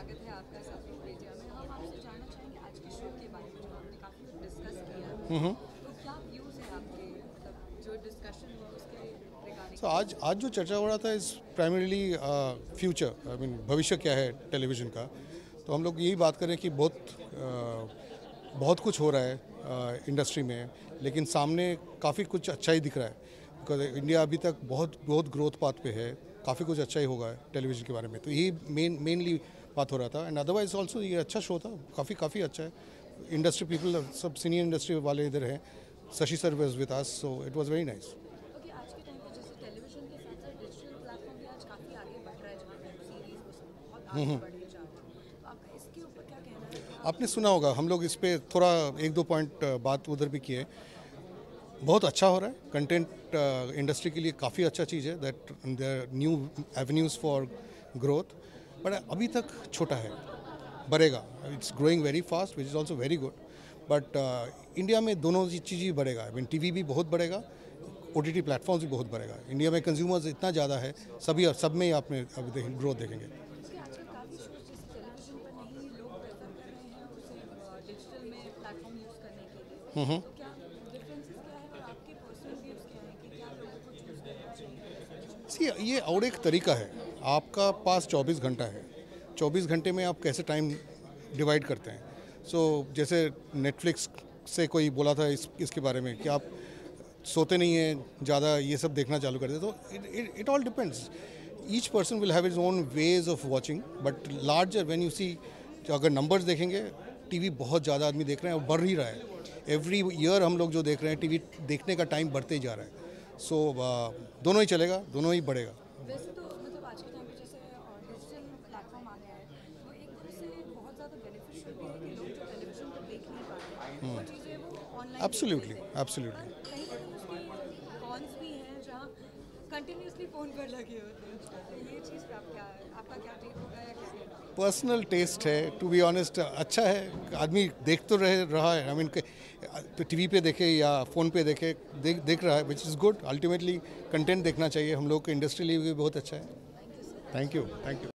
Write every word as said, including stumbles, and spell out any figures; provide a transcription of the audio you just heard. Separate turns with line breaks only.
स्वागत है आपका साथ में बेटिया में। हम आपसे जानना चाहेंगे आज के शो के बारे में, जो आपने काफ़ी कुछ डिस्कस किया, तो क्या व्यूज़ हैं आपके, मतलब जो डिस्कशन हुआ उसके रिगार्डिंग?
so, आज आज जो चर्चा हो रहा था इस प्राइमरीली फ्यूचर, आई मीन भविष्य क्या है टेलीविज़न का। तो हम लोग यही बात करें कि बहुत uh, बहुत कुछ हो रहा है इंडस्ट्री uh, में, लेकिन सामने काफ़ी कुछ अच्छा ही दिख रहा है, बिकॉज इंडिया अभी तक बहुत बहुत ग्रोथ पाथ पे है, काफ़ी कुछ अच्छा ही होगा टेलीविज़न के बारे में। तो यही मेन मेनली बात हो रहा था। एंड अदरवाइज ऑल्सो ये अच्छा शो था, काफ़ी काफ़ी अच्छा है। इंडस्ट्री पीपल, सब सीनियर इंडस्ट्री वाले इधर हैं। Shashi sir was with us, so it was very nice.
Okay, आज के टाइम पे जैसे टेलीविजन के साथ साथ डिजिटल प्लेटफॉर्म भी आज काफ़ी आगे बढ़ रहा है, जहाँ वेब सीरीज बहुत आगे बढ़े जा रहे हैं, तो आपका इसके ऊपर क्या कहना है?
आपने सुना होगा, हम लोग इस पे थोड़ा एक दो पॉइंट बात उधर भी किए। बहुत अच्छा हो रहा है कंटेंट इंडस्ट्री के लिए, काफ़ी अच्छा चीज़ है that there new avenues for growth, but अभी तक छोटा है, बढ़ेगा। It's growing very fast which is also very good, but India में दोनों चीज़ ही बढ़ेगा। आई मीन टीवी भी बहुत बढ़ेगा, ओटीटी प्लेटफॉर्म्स भी बहुत बढ़ेगा। इंडिया में कंज्यूमर्स इतना ज़्यादा है, सभी सब में ही आपने अभी देखें ग्रोथ देखेंगे।
आजकल काफ़ी शोज जैसे टेलीविजन पर नहीं, लोग प्रेफर कर रहे हैं उसे डिजिटल में प्लेटफॉर्म यूज़ करने के लिए, तो क्या डिफरेंसेस क्या है और आपके पर्सनल व्यूज़ क्या हैं कि क्या लोगों को चूज़ करना चाहिए?
सी, ये और एक तरीका है, आपका पास चौबीस घंटा है, चौबीस घंटे में आप कैसे टाइम डिवाइड करते हैं। सो so, जैसे नेटफ्लिक्स से कोई बोला था इस इसके बारे में कि आप सोते नहीं हैं ज़्यादा, ये सब देखना चालू कर दे। तो it it all depends, each person will have his own ways of watching, but larger when you see, अगर नंबर्स देखेंगे, टीवी बहुत ज़्यादा आदमी देख रहे हैं और बढ़ ही रहा है। एवरी ईयर हम लोग जो देख रहे हैं, टीवी देखने का टाइम बढ़ते ही जा रहा है। सो so, uh, दोनों ही चलेगा, दोनों ही बढ़ेगा।
वैसे तो मतलब आज के टाइम पे जैसे डिजिटल प्लेटफॉर्म आ गया है, वो एक तरह से बहुत ज़्यादा बेनिफिशियल भी है कि लोग जो टेलीविजन पर देख नहीं पाते वो चीज़ें वो ऑनलाइन
एब्सोल्युटली एब्सोल्युटली
कहीं ना कहीं उसके कॉन्स भी हैं, जहाँ कंटिन्यूसली फ़ोन पर लगे होते हैं। तो ये चीज़ पे आप क्या, आपका क्या टेक होगा या क्या कहना?
पर्सनल टेस्ट है, टू बी ऑनेस्ट। अच्छा है, आदमी देख तो रहे रहा है, आई मीन तो टीवी पे देखे या फ़ोन पे देखे, देख देख रहा है, which is good. Ultimately content देखना चाहिए, हम लोग के इंडस्ट्री लिए भी बहुत अच्छा है। Thank you, thank you.